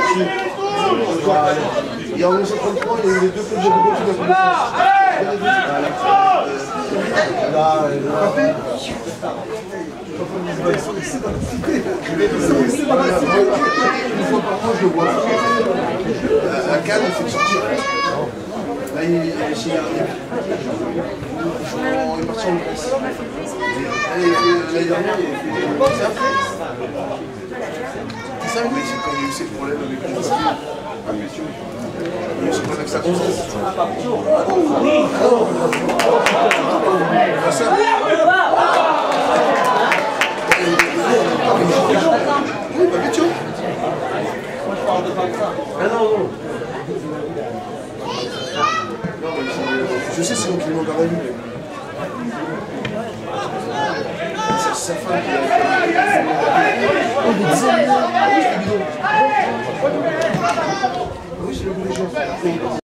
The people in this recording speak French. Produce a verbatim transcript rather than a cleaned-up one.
Et en mille neuf cent trente-trois, il y a eu les deux clubs de football qui ont commencé. Là, Mbappé. Une fois par mois, je le vois. À Cannes, il fait le sortir. Là, il est chez Garnier. Il est parti en Grèce. L'année dernière, il a fait ça. C'est ça, mais c'est quand il y a eu ces problèmes avec les gens. C'est pas que ça compte. Oui, pas vite, tu vois. Ah non, non. Je sais, c'est moi qui le demande à la vue. C'est sa femme qui a fait. Oui, c'est le bout des gens.